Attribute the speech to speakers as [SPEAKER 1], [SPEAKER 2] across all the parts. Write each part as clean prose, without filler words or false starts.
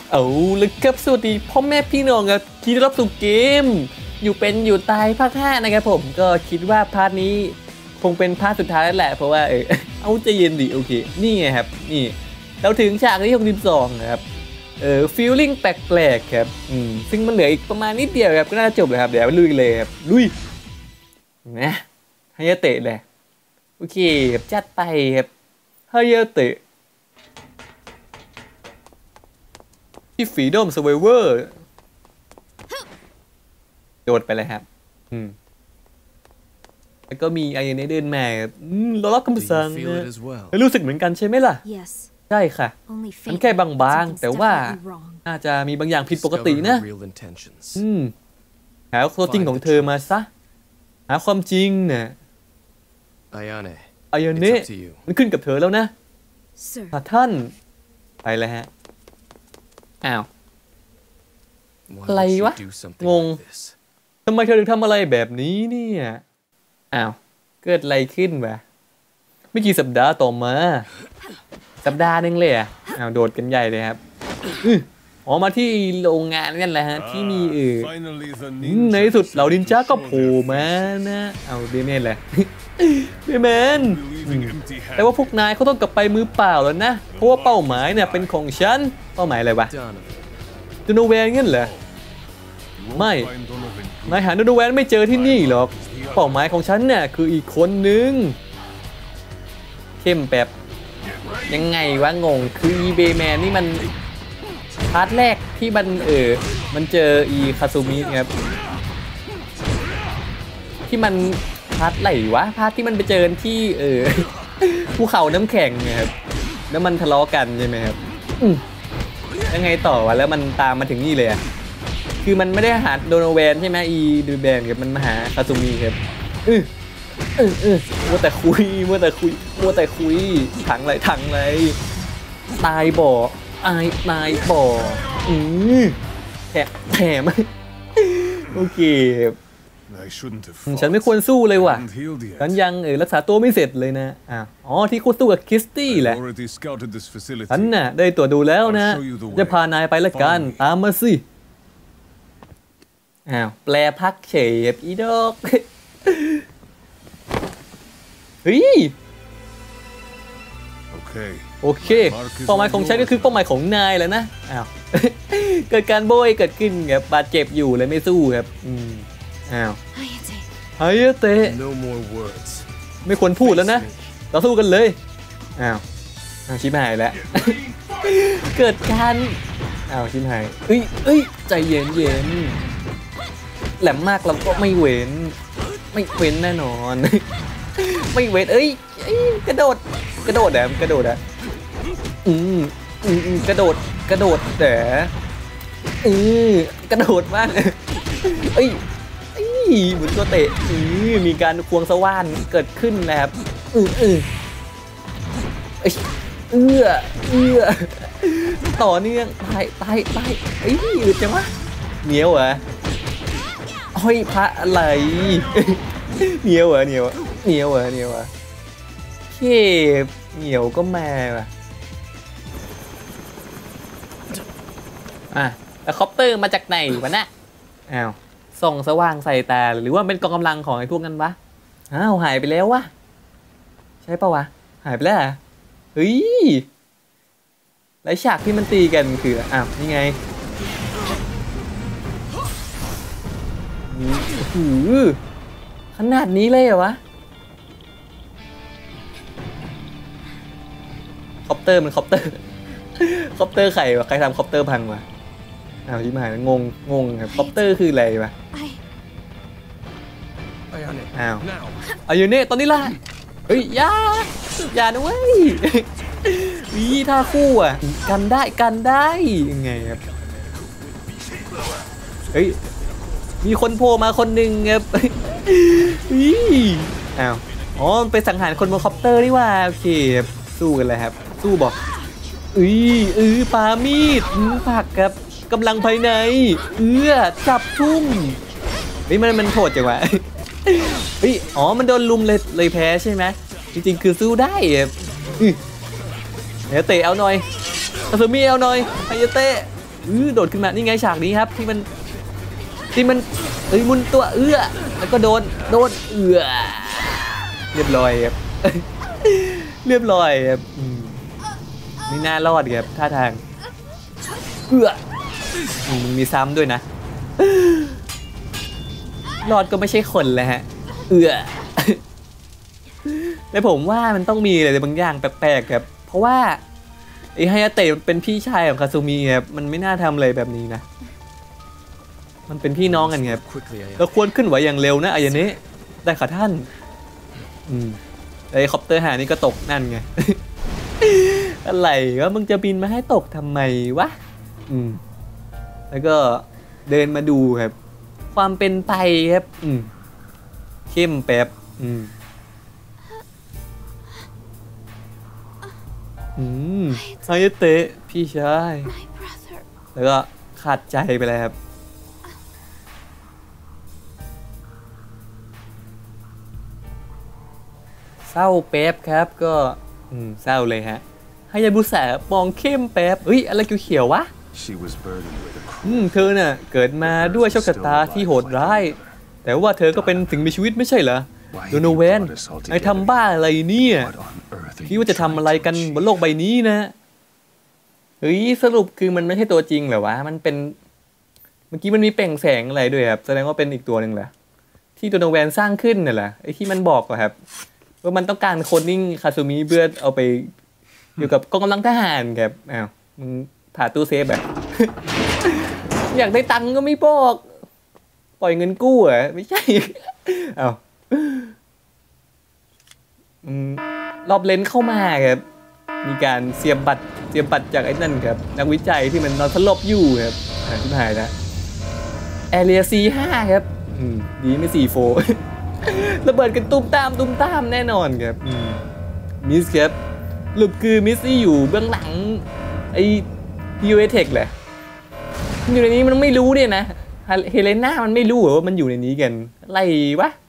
[SPEAKER 1] เอาเลยครับสวัสดีพ่อแม่พี่น้องครับที่ได้รับสู่เกมอยู่เป็นอยู่ตายภาค 5นะครับผมก็คิดว่าพาร์ทนี้คงเป็นพาร์ทสุดท้ายแล้วแหละเพราะว่าเอาใจเย็นดิโอเคนี่ไงครับนี่เราถึงฉากที่62นะครับฟีลลิ่งแปลกๆครับซึ่งมันเหลืออีกประมาณนิดเดียวครับก็น่าจะจบเลยครับเดี๋ยวลุยเลยครับลุยนะฮายาเตะเลยโอเคจัดไปครับฮายาเตะที่Freedom Survivor โดดไปเลยครับแล้วก็มีไอเนเดินมาเราล็อกคำสั่งนะรู้สึกเหมือนกันใช่ไหมล่ะใช่ค่ะมันแค่บางๆแต่ว่าน่าจะมีบางอย่างผิดปกตินะหาตัวจริงของเธอมาซะหาความจริงนะอายาเนะมันขึ้นกับเธอแล้วนะท่านไปเลยฮะอ้าวอะไรวะงงทำไมเธอถึงทำอะไรแบบนี้เนี่ยอ้าวเกิดอะไรขึ้นวะไม่กี่สัปดาห์ต่อมาสัปดาห์นึงเลยอ่ะอ้าวโดดกันใหญ่เลยครับออกมาที่โรงงานนั่นแหละฮะที่มีในที่สุดเหล่านินจาก็โผล่มานะเอาเดเมนเลยเดเมนแต่ว่าพวกนายเขาต้องกลับไปมือเปล่าแล้วนะเพราะว่าเป้าหมายเนี่ยเป็นของฉันเป้าหมายอะไรวะโดโนแวนงั้นเหรอไม่นายหาโดโนแวนไม่เจอที่นี่หรอกเป้าหมายของฉันเนี่ยคืออีกคนนึงเข้มแบบยังไงวะงงคืออีเบแมนนี่มันพาร์ทแรกที่มันเจออีคาซูมิครับที่มันพาร์ทไหนวะพาร์ทที่มันไปเจอที่ภูเขาน้ำแข็งนะครับแล้วมันทะเลาะกันใช่ไหมครับยังไงต่อวะแล้วมันตามมาถึงนี่เลยอ่ะคือมันไม่ได้หาโดโนแวนใช่ไหมอีดูแบนครับมันมาหาคาซูมิครับมัวแต่คุยถังไรตายบ่อนายบ่อแถมโอเคฉันไม่ควรสู้เลยว่ะฉันยังรักษาตัวไม่เสร็จเลยนะอ๋อที่คุณสู้กับคริสตี้แหละฉันน่ะได้ตรวจดูแล้วนะจะพานายไปละกันตามมาสิแปลพักเฉยอีดอกเฮ้ยโอเคเป้าหมายของฉันก็คือเป้าหมายของนายแล้วนะเกิดการโบยเกิดขึ้นครับบาดเจ็บอยู่เลยไม่สู้ครับฮายาเตะไม่ควรพูดแล้วนะเราสู้กันเลยชิบหายแล้วเกิดการชิบหายใจเย็นแหลมมากเราก็ไม่เว้นแน่นอนไม่เว้นกระโดดอะกระโดดแต่กระโดดมากเหมือนตัวเตะมีการควงสว่านเกิดขึ้นนะครับต่อเนื่องตายอึดจังวะเหนียวเหรอห้อยพระอะไรเหนียวเหรอเข็บเหนียวก็มาว่ะแล้วคอปเตอร์มาจากไหนวะน่ะส่องสว่างใส่ตาหรือว่าเป็นกองกำลังของไอ้พวกนั้นวะหายไปแล้ววะใช่ปะวะหายไปแล้วเฮ้ยแล้วฉากที่มันตีกันคือนี่ไงขนาดนี้เลยเหรอวะคอปเตอร์ใครวะใครทำคอปเตอร์พังวะชิบหายงงครับคอปเตอร์คืออะไรวะอายาเนะตอนนี้ล่ะเฮ้ยอย่านะเว้ยท่าคู่กันได้ยังไงครับเฮ้ยมีคนโผล่มาคนหนึ่งครับไปสังหารคนบนคอปเตอร์นี่ว่าโอเคสู้กันเลยครับสู้บอกปามีดผักครับกำลังภายในจับทุ่มมันโหดจังวะมันโดนลุมเลยแพ้ใช่ไหมจริงๆคือสู้ได้เดี๋ยวเตะเอาหน่อยคาซูมิเอาหน่อยฮายาเตะโดดขึ้นมานี่ไงฉากนี้ครับที่มันมุนตัวแล้วก็โดนเรียบร้อยครับเรียบร้อยครับไม่น่ารอดครับท่าทางมีซ้ำด้วยนะรอดก็ไม่ใช่คนเลยฮะแต่ผมว่ามันต้องมีอะไรบางอย่างแปลกๆครับเพราะว่าไอ้ไฮยาเตะเป็นพี่ชายของคาซูมิครับมันไม่น่าทำอะไรแบบนี้นะมันเป็นพี่น้องกันครับเราควรขึ้นไหวอย่างเร็วนะอายาเนะได้ค่ะท่านไอ้คอปเตอร์หานี่ก็ตกนั่นไง อะไรวะมึงจะบินมาให้ตกทำไมวะแล้วก็เดินมาดูครับความเป็นไปครับเข้มแป๊บไฮยาเตะพี่ชายแล้วก็ขาดใจไปเลยครับเศร้าแป๊บครับก็เศร้าเลยฮะฮายาบุสะมองเข้มแป๊บอะไรเขียวๆวะเธอน่ะเกิดมาด้วยโชคชะตาที่โหดร้ายแต่ว่าเธอก็เป็นสิ่งมีชีวิตไม่ใช่เหรอโดโนแวนไอ้ทำบ้าอะไรเนี่ยคิดว่าจะทำอะไรกันบนโลกใบนี้นะสรุปคือมันไม่ใช่ตัวจริงเหรอวะมันเป็นเมื่อกี้มันมีเปล่งแสงอะไรด้วยครับแสดงว่าเป็นอีกตัวหนึ่งเหรอที่โดโนแวนสร้างขึ้นน่ะแหละไอ้ที่มันบอกอะครับว่ามันต้องการโคดดิ้งคาซูมิเพื่อเอาไปอยู่กับกองกำลังทหารครับมึงผ่าตู้เซฟแบบ อยากได้ตังค์ก็ไม่บอกปล่อยเงินกู้เหรอไม่ใช่ รอบเลนเข้ามาครับมีการเสียบบัตรจากไอ้นั่นครับนักวิจัยที่มันนอนสลบอยู่ครับที่หายนะแอเรีย C5 ครับดีไม่4-4 ระเบิดกันตุ้มตามแน่นอนครับมิสครับหลุดคือมิสซี่อยู่เบื้องหลังไอ้ยูเอเทคแหละอยู่ในนี้มันไม่รู้เนี่ยนะเฮเลน่ามันไม่รู้ว่ามันอยู่ในนี้กันอะไรวะ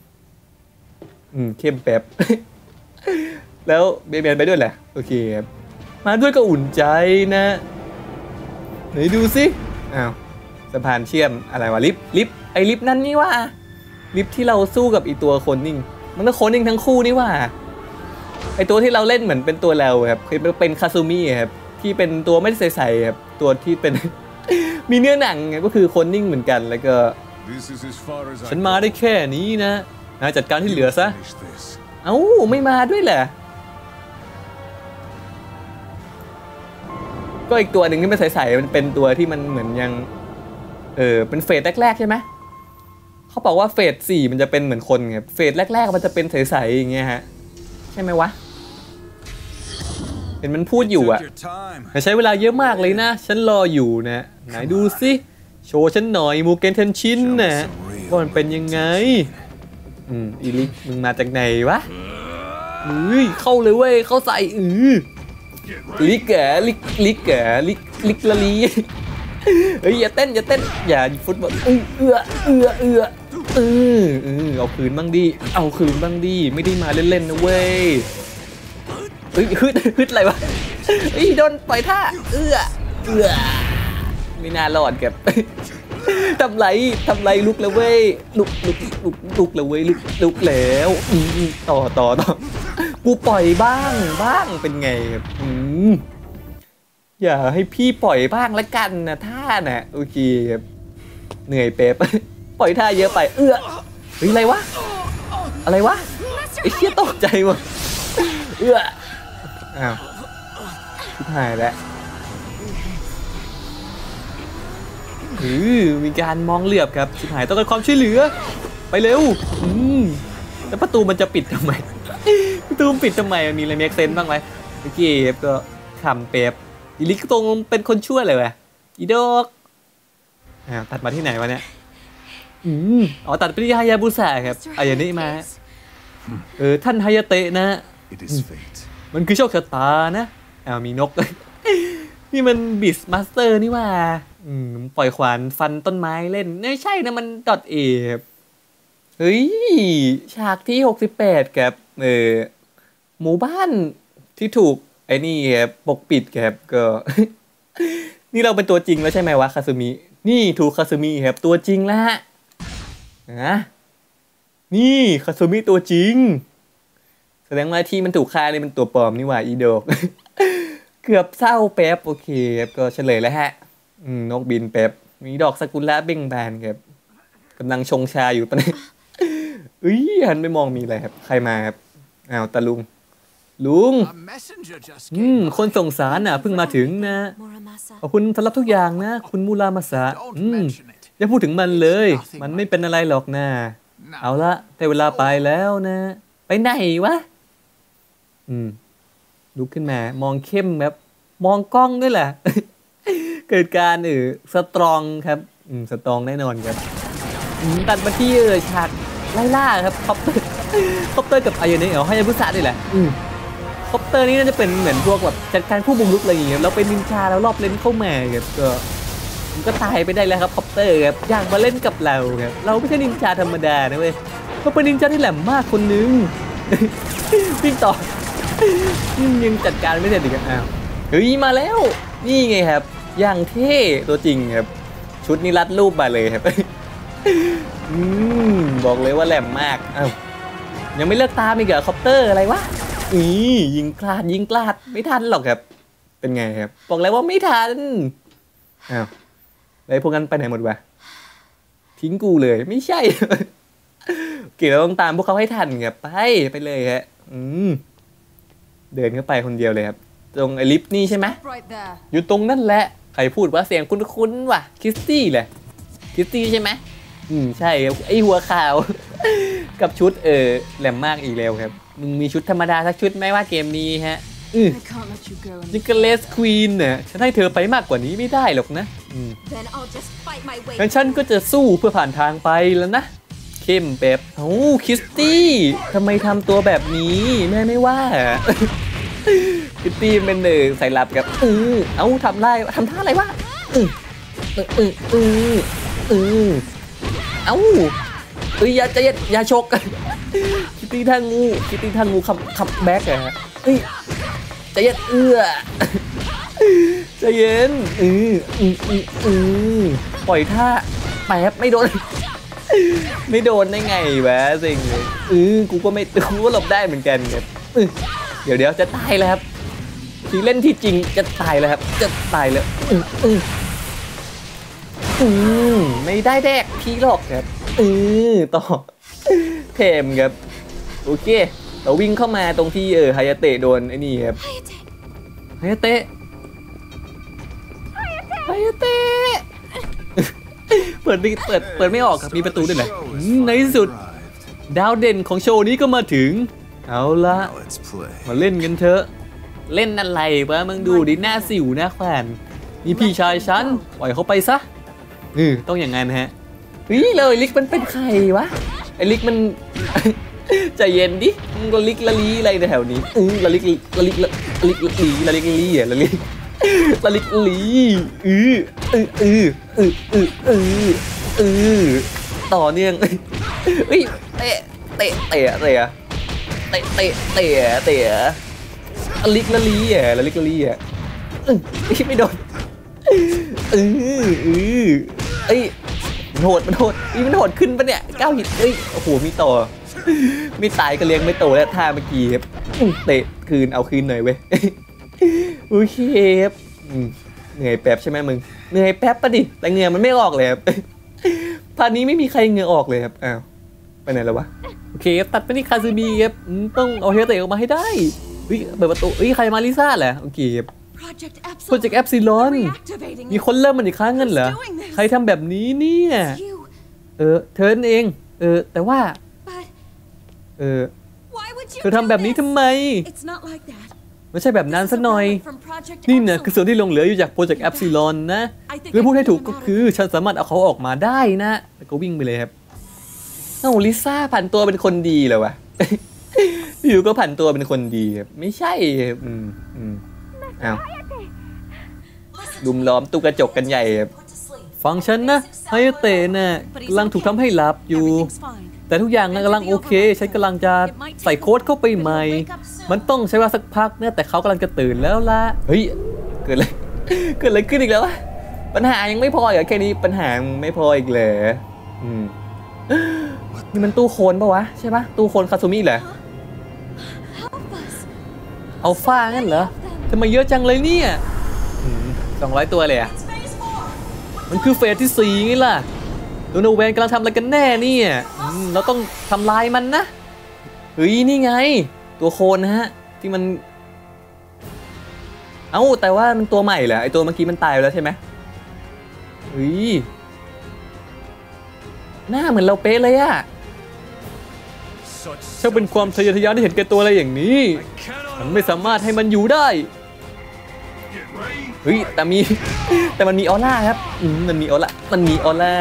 [SPEAKER 1] เข้มแป๊บ แล้วเบเมนไปด้วยแหละโอเคครับมาด้วยก็อุ่นใจนะไหนดูสิสะพานเชื่อมอะไรวะลิฟต์ไอ้ลิฟต์นั่นนี่ว่าลิฟต์ที่เราสู้กับอีตัวโคนิ่งมันก็โคนิ่งทั้งคู่นี่ว่าไอ้ตัวที่เราเล่นเหมือนเป็นตัวเราครับเป็นคาซูมิครับที่เป็นตัวไม่ใสๆครับตัวที่เป็น มีเนื้อหนังก็คือโคนิ่งเหมือนกันแล้วก็ฉันมาได้แค่นี้นะจัดการที่เหลือซะไม่มาด้วยแหละก็อีกตัวหนึ่งที่ไม่ใสๆมันเป็นตัวที่มันเหมือนยังเป็นเฟสแรกๆใช่ไหมเขาบอกว่าเฟส4มันจะเป็นเหมือนคนไงเฟสแรกๆมันจะเป็นใสๆอย่างเงี้ยฮะใช่ไหมวะเห็นมันพูดอยู่แต่ใช้เวลาเยอะมากเลยนะฉันรออยู่นะไหนดูสิโชว์ฉันหน่อยมูเกนเทนชินนะว่ามันเป็นยังไงอีลิกมึงมาจากไหนวะเข้าเลยเว้ยเข้าใส่ลิกแกลิกละลีอย่าเต้นอย่าฟุตบอลเอาคืนบ้างดิไม่ได้มาเล่นๆนะเว้ยฮึดอะไรวะโดนปล่อยท่าไม่น่ารอดกับทำไรลุกแล้วเว้ยลุกแล้วเว้ยลุกแล้วต่อกูปล่อยบ้างเป็นไงครับอย่าให้พี่ปล่อยบ้างละกันนะท่าน่ะโอเคครับเหนื่อยเป๊ะปล่อยท่าเยอะไปอะไรวะไอ้เชี่ยตกใจหมดชิบหายแล้วมีการมองเหลือบครับชิบหายต้องการความช่วยเหลือไปเร็วแล้วประตูมันจะปิดทำไมมีอะไรเมคเซนส์บ้างไหมโอเคก็คำเป๊ปอีลิกตรงเป็นคนช่วยเลยวะอีดอกตัดมาที่ไหนวะเนี่ยตัดไปที่ฮายาบุสะครับอายานิมาท่านฮายาเตะนะมันคือโชคชะตานะมีนก นี่มันบิสมาสเตอร์นี่ว่าปล่อยขวานฟันต้นไม้เล่นไม่ใช่นะมัน.a ฉากที่68ครับหมู่บ้านที่ถูกไอ้นี่ครับปกปิดครับก็นี่เราเป็นตัวจริงแล้วใช่ไหมวะคาซึมินี่ถูกคาซึมิครับตัวจริงแล้วฮะนะนี่คาซึมิตัวจริงแสดงว่าที่มันถูกฆ่าเลยมันตัวปลอมนี่หว่าอีโดก เกือบเศร้าแป๊บโอเคครับก็เฉลยแล้วฮะนกบินแป๊บมีดอกซากุระเบ่งบานครับกำลังชงชาอยู่ปะเนี่ยหันไปมองมีอะไรครับใครมาครับอ้าวตาลุงคนส่งสารน่ะเพิ่งมาถึงนะขอบคุณสำหรับทุกอย่างนะคุณมูรามาสะอย่าพูดถึงมันเลยมันไม่เป็นอะไรหรอกนะเอาละแต่เวลาไปแล้วนะไปไหนวะลุกขึ้นมามองเข้มแบบมองกล้องด้วยแหละ เกิดการสตรองครับสตรองแน่นอนครับตัดมาที่ฉากไล่ล่าครับคอปเตอร์กับไอเนะให้ยาบุษะด้วยแหละคอปเตอร์นี้น่าจะเป็นเหมือนพวกแบบจัดการผู้บุกรุกอะไรอย่างเงี้ยเราเป็นนินจาแล้วรอบเล่นเข้ามาครับก็ตายไปได้แล้วครับคอปเตอร์ครับอยากมาเล่นกับเราครับเราไม่ใช่นินจาธรรมดานะเว้ยเราเป็นนินจาที่แหลมมากคนนึงวิ่งต่อยังจัดการไม่เสร็จอีกอ้าวมาแล้วนี่ไงครับอย่างเท่ตัวจริงครับชุดนี้รัดรูปมาเลยครับบอกเลยว่าแหลมมากอ้าวยังไม่เลิกตามอีกเหรอคอปเตอร์อะไรวะยิงกลาดไม่ทันหรอกครับเป็นไงครับบอกแล้วว่าไม่ทันอ้าวแล้วพวกนั้นไปไหนหมดวะทิ้งกูเลยไม่ใช่เกี่ยวต้องตามพวกเขาให้ทันครับไปเลยฮะเดินเข้าไปคนเดียวเลยครับตรงไอ้ลิฟต์นี่ใช่ไหมอยู่ตรงนั่นแหละใครพูดว่าเสียงคุ้นๆว่ะคิสตี้แหละคิสตี้ใช่ไหมใช่ครับไอหัวขาว กับชุดแหลมมากอีกแล้วครับมึงมีชุดธรรมดาสักชุดไหมว่าเกมนี้ฮะนี่ก็เลสควีนเนี่ยฉันให้เธอไปมากกว่านี้ไม่ได้หรอกนะงั้นฉันก็จะสู้เพื่อผ่านทางไปแล้วนะเข้มแบบคิสตี้ทำไมทำตัวแบบนี้แม่ไม่ว่าคิสตี้เป็นใส่หลับกับเอาทำท่าอะไรวะอย่าชกคิตตี้ท่างูขับแบ็กอะใจเย็นใจเย็นปล่อยท่าแป๊บไม่โดนได้ไงวะสิงกูก็หลบได้เหมือนกันครับเดี๋ยวจะตายแล้วครับที่เล่นที่จริงจะตายแล้วครับจะตายแล้วไม่ได้แดกพี่หรอกครับต่อเทมครับโอเคเราวิ่งเข้ามาตรงที่ฮายาเตะโดนไอ้นี่ครับฮายาเตะเปิดไม่ออกครับมีประตูด้วยแหละในที่สุดดาวเด่นของโชว์นี้ก็มาถึงเอาละมาเล่นกันเถอะเล่นอะไรวะมึงดูดิหน้าสิวนะแขวนนี่พี่ชายฉันปล่อยเขาไปซะต้องอย่างนั้นฮะเลยลิกมันเป็นใครวะไอลิกมันใจเย็นดิละลิกละลีอะไรแถวนี้ละลิกต่อเนื่องเตะละลิกละลีไม่โดนมันโหดมันโหดขึ้นปะเนี่ย9 หิตโอ้โหมีต่อไม่ตายก็เลี้ยงไม่โตแล้วท่าเมื่อกี้ครับเตะคืนเอาคืนหน่อยเว้ยโอเคครับเหนื่อยแป๊บใช่ไหมมึงเหนื่อยแป๊บปะดิแต่เหงื่อมันไม่ออกเลยครับพาร์ทนี้ไม่มีใครเหงื่อออกเลยครับอ้าวไปไหนแล้ววะโอเคครับตัดไปที่คาซูมิครับต้องเอาเฮเตะออกมาให้ได้เปิดประตูใครมาลิซ่าแหละโอเคครับโปรเจกต์แอปซิลอนมีคนเริ่มมันอีกครั้งงั้นเหรอใครทำแบบนี้เนี่ยเธอเองแต่ว่าเธอทำแบบนี้ทำไมไม่ใช่แบบนั้นซะหน่อยนี่เนี่ยคือส่วนที่หลงเหลืออยู่จากโปรเจกต์แอปซิลอนนะหรือพูดให้ถูกก็คือฉันสามารถเอาเขาออกมาได้นะแล้วก็วิ่งไปเลยครับลิซ่าผันตัวเป็นคนดีเหรอวะอยู่ก็ผันตัวเป็นคนดีครับไม่ใช่อ้าวดุมล้อมตู้กระจกกันใหญ่ฟังฉันนะไฮเตะน่ะกำลังถูกทำให้หลับอยู่แต่ทุกอย่างกำลังโอเคฉันกำลังจะใส่โค้ดเข้าไปใหม่มันต้องใช้เวลาสักพักเนี่ยแต่เขากำลังจะตื่นแล้วล่ะเฮ้ยเกิดอะไรเกิดอะไรขึ้นอีกแล้ววะปัญหายังไม่พอเหรอแค่นี้ปัญหาไม่พออีกเลยนี่มันตู้โคลนปะวะใช่ปะตู้โคลนคาซูมิเหรออัลฟางั้นเหรอทำไมเยอะจังเลยเนี่ย200 ตัวเลยอ่ะมันคือเฟสที่4ไงล่ะโดโนแวนกำลังทำอะไรกันแน่เนี่ยเราต้องทำลายมันนะเฮ้ยนี่ไงตัวโคลนนะฮะที่มันแต่ว่ามันตัวใหม่เหรอไอตัวเมื่อกี้มันตายไปแล้วใช่ไหมเฮ้ยหน้าเหมือนเราเป๊ะเลยอะช่างเป็นความทะเยอทะยานที่เห็นแก่ตัวอะไรอย่างนี้มันไม่สามารถให้มันอยู่ได้เฮ้ยแต่มันมีออร่าครับมันมีออร่ามึงออร่า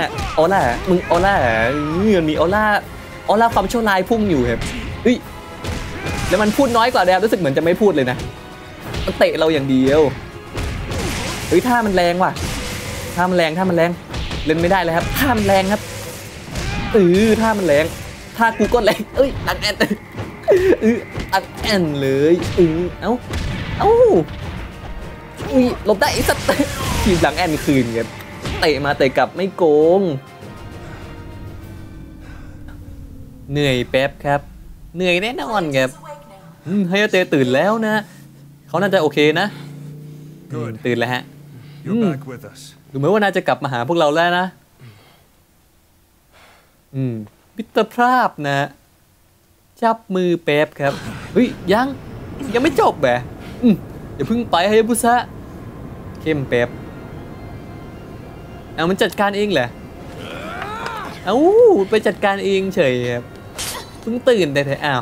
[SPEAKER 1] มันมีออร่าความชั่วร้ายพุ่งอยู่ครับเฮ้ยแล้วมันพูดน้อยกว่าแดบรู้สึกเหมือนจะไม่พูดเลยนะมันเตะเราอย่างเดียวเฮ้ยท่ามันแรงว่ะท่ามันแรงเล่นไม่ได้เลยครับท่ามันแรงครับท่ามันแรงท่ากูก็แรงอัดแอนอัดแอนเลยเอ้าหลบได้ไอ้สัตว์ทีมหลังแอนคืนครับเตะมาเตะกลับไม่โกงเหนื่อยแป๊บครับเหนื่อยแน่นอนครับให้เตะตื่นแล้วนะเขาน่าจะโอเคนะตื่นแล้วฮะดูเหมือนว่าน่าจะกลับมาหาพวกเราแล้วนะมิตรภาพนะจับมือแป๊บครับเฮ้ยยังไม่จบแหมอย่าเพิ่งไปให้บุษะเข้มแป๊บมันจัดการเองแหละไปจัดการเองเฉยครับเพิ่งตื่นแต่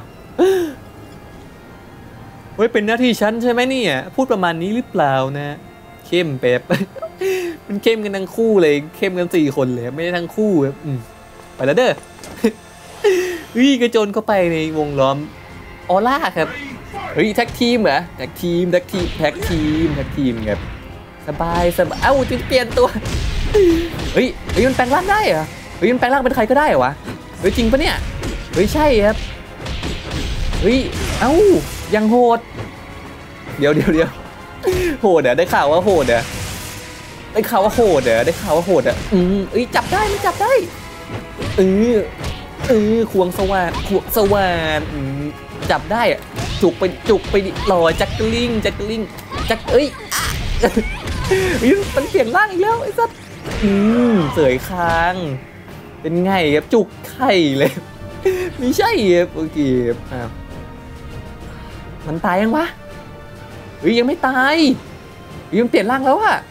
[SPEAKER 1] เฮ้ยเป็นหน้าที่ฉันใช่ไหมเนี่ยพูดประมาณนี้หรือเปล่านะเข้มแป๊บมันเข้มกันทั้งคู่เลยเข้มกัน4 คนเลยไม่ได้ทั้งคู่ครับไปแล้วเด้อกระโจนเข้าไปในวงล้อมออร่าครับเฮ้ยแท็กทีมเหรอแท็กทีมครับสบายจะเปลี่ยนตัวเฮ้ยมันแปลงร่างได้เหรอมันแปลงร่างเป็นใครก็ได้เหรอวะจริงปะเนี่ยใช่ครับยังโหดเดี๋ยวโหดได้ข่าวว่าโหดจับได้ไม่จับได้ควงสว่านจับได้จุกไปดิลอยจักรลิงมันเปลี่ยนร่างอีกแล้วไอ้สัสเสยคางเป็นไงครับจุกไข่เลยไม่ใช่ครับโอเคมันตายยังวะยังไม่ตายมันเปลี่ยนร่างแล้วอะ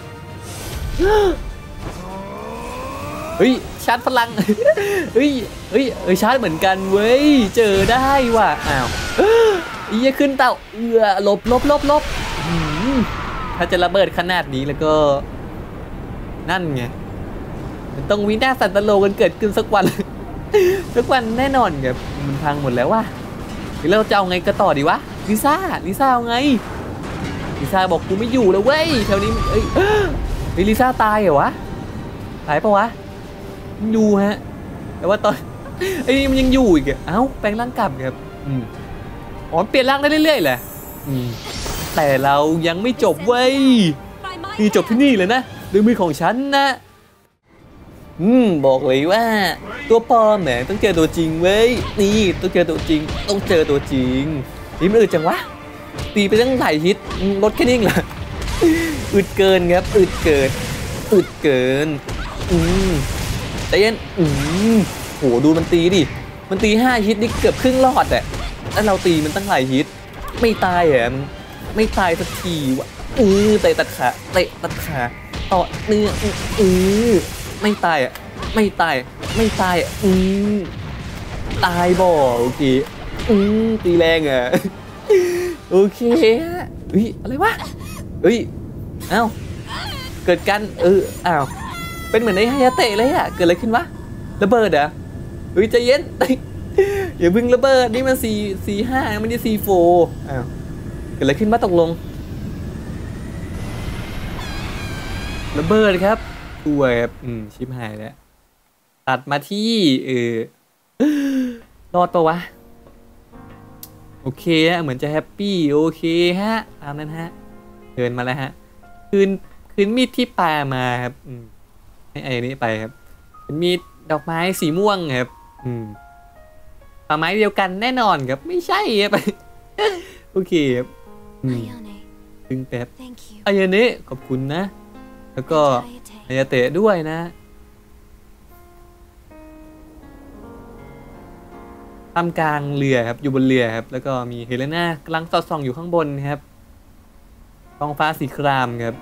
[SPEAKER 1] ชาร์จพลังชาร์จเหมือนกันเว้ยเจอได้ว่ะขึ้นเต่าลบถ้าจะระเบิดขนาดนี้แล้วก็นั่นไงมันต้องวินาศสันตโลกันเกิดขึ้นสักวันแน่นอนครับมันพังหมดแล้วว่ะแล้วเราจะเอาไงก็ต่อดีวะลิซ่าเอาไงลิซ่าบอกกูไม่อยู่แล้วเว้ยแถวนี้ลิซ่าตายเหรอวะตายปะวะอยู่ฮะแต่ว่าตอนนี่มันยังอยู่อีกแปลงร่างกลับครับเปลี่ยนร่างได้เรื่อยๆแหละแต่เรายังไม่จบเว้ยนี่จบที่นี่เลยนะด้วยมือของฉันนะบอกเลยว่าตัวปลอมแหมต้องเจอตัวจริงเว้ยนี่ต้องเจอตัวจริงนี่มันอึดจังวะตีไปตั้งหลายฮิตลดแค่นี้เหรออึดเกินครับอึดเกินแต่ยันโหดูมันตีดิมันตี5 ฮิตนี่เกือบครึ่งรอดอ่ะแล้วเราตีมันตั้งหลายฮิตไม่ตายไม่ตายสักทีวะเตะตัดขาต่อเนื้อไม่ตายตายบ่โอเคตีแรงอ่ะโอเคอะไรวะเกิดกันเป็นเหมือนในฮายาเตะเลยอ่ะเกิดอะไรขึ้นวะระเบิดอ่ะใจเย็นอย่าพึ่งระเบิดนี่มัน4-5ไม่ได้4-4เกิดอะไรขึ้นมาตกลงระเบิดครับตัวแบบชิบหายแล้วตัดมาที่รอดปะวะโอเคเหมือนจะแฮปปี้โอเคฮะตามนั้นฮะเดินมาแล้วฮะคืนมีดที่ปลามาครับให้ไอ้นี้ไปครับเป็นมีดดอกไม้สีม่วงครับป่าไม้เดียวกันแน่นอนครับไม่ใช่ครับ โอเคครับดึงแป๊บอายาเนะขอบคุณนะแล้วก็อายาเตะด้วยนะทำกลางเรือครับอยู่บนเรือครับแล้วก็มีเฮเลน่ากำลังสอดส่องอยู่ข้างบนครับท้องฟ้าสีครามครับ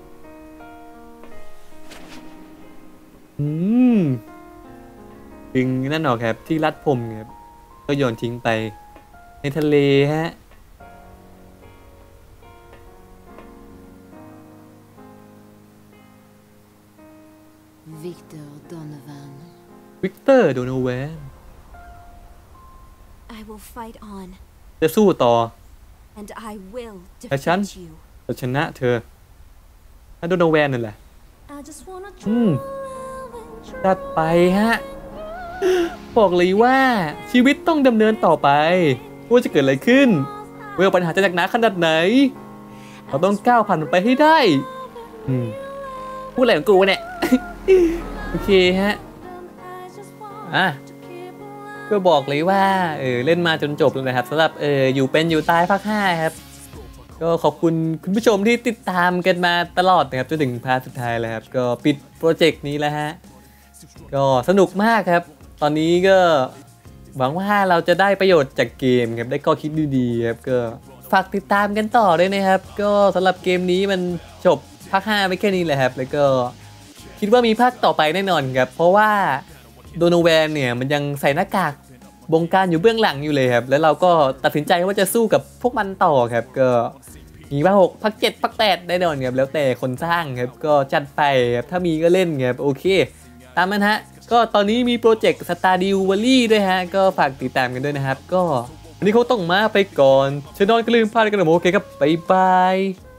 [SPEAKER 1] ดึงนั่นออกครับที่รัดผมครับก็โยนทิ้งไปในทะเลฮะวิกเตอร์โดโนแวนจะสู้ต่อแต่ฉันจะชนะเธอถ้าโดโนแวนนั่นแหละจัดไปฮะบอกเลยว่าชีวิตต้องดำเนินต่อไปว่าจะเกิดอะไรขึ้นว่าปัญหาจะหนักหนาขนาดไหนเราต้องก้าวผ่านมันไปให้ได้พูดอะไรของกูเนี่ย โอเคฮะก็บอกเลยว่าเล่นมาจนจบเลยนะครับสำหรับอยู่เป็นอยู่ตายภาค 5ครับก็ขอบคุณคุณผู้ชมที่ติดตามกันมาตลอดนะครับจนถึงพาร์ทสุดท้ายแล้วครับก็ปิดโปรเจกต์นี้แล้วฮะก็สนุกมากครับตอนนี้ก็หวังว่าเราจะได้ประโยชน์จากเกมครับได้ข้อคิดดีๆครับก็ฝากติดตามกันต่อด้วยนะครับก็สำหรับเกมนี้มันจบภาค 5ไปแค่นี้แหละครับแล้วก็คิดว่ามีภาคต่อไปแน่นอนครับเพราะว่าโดโนแวนเนี่ยมันยังใส่หน้ากากบงการอยู่เบื้องหลังอยู่เลยครับแล้วเราก็ตัดสินใจว่าจะสู้กับพวกมันต่อครับก็มีภาค 6ภาค 7ภาค 8ได้แน่นอนครับแล้วแต่คนสร้างครับก็จัดไปครับถ้ามีก็เล่นครับโอเคตามนั้นฮะก็ตอนนี้มีโปรเจกต์สตาร์ดิววอลลี่ด้วยฮะก็ฝากติดตามกันด้วยนะครับก็วันนี้เขาต้องมาไปก่อนฉันนอนก็ลืมพลาดกันหมดโอเคครับบ๊ายบาย